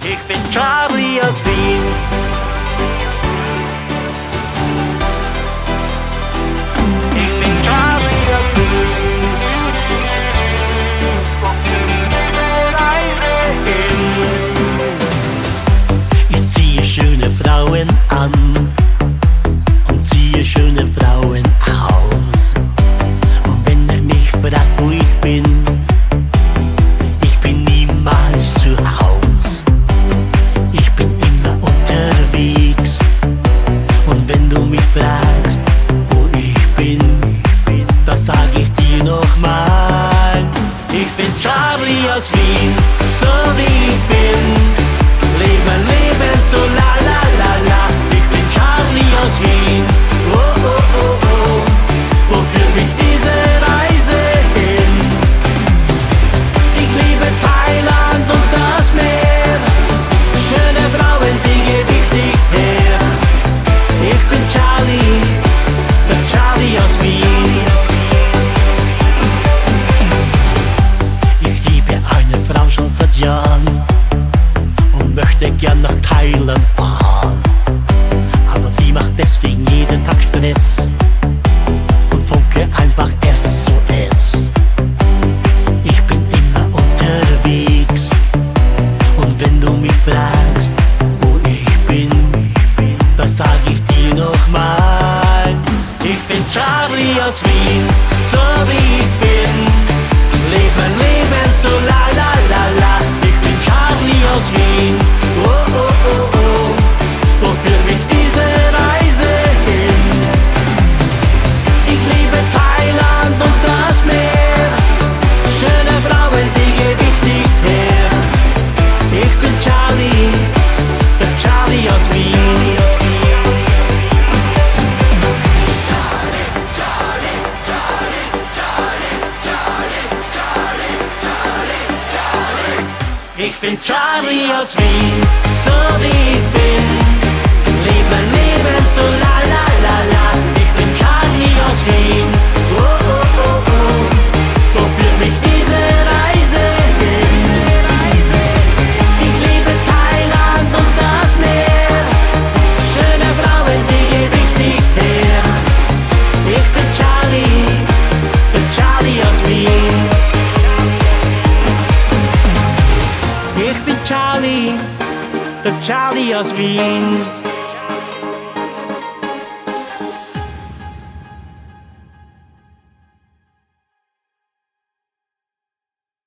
Ich bin Charly aus Wien. Ich bin Charly aus Wien. Ich ziehe schöne Frauen an und ziehe schöne Frauen aus. Und wenn er mich fragt, wo ich bin niemals zu Haus. Ich bin immer unterwegs. Und wenn du mich fragst, wo ich bin, das sag ich dir nochmal. Ich bin Charly aus Wien, so wie ich bin. Leb mein Leben so la la la la. Ich bin Charly aus Wien, oh oh oh oh. Wo führt mich diese Reise hin? Ich liebe Thailand und das Meer. Schöne Frauen, die geb ich nicht her. Ich bin Charly, der Charly aus Wien. Ich liebe eine Frau schon seit Jahren und möchte gern nach Thailand fahren. Aber sie macht deswegen jeden Tag Stress und funke einfach SOS. Ich bin immer unterwegs. Und wenn du mich fragst, wo ich bin, das sag ich dir nochmal. Ich bin Charly aus Wien, so wie ich bin. Leb mein Leben so la la la la. Ich bin Charly aus Wien, oh oh oh oh. Wo führt mich diese Reise hin? Ich liebe Thailand und das Meer. Schöne Frauen, die geb ich nicht her. Ich bin Charly, der Charly aus Wien. Ich bin Charly aus Wien, so wie ich bin. Leb mein Leben so la la la la. Ich bin Charly aus Wien, oh oh oh oh. Wo führt mich diese Reise hin? Ich liebe Thailand und das Meer. Schöne Frauen, die geb ich nicht her. Ich bin Charly, der Charly aus Wien. Ich bin Charly, der Charly aus Wien.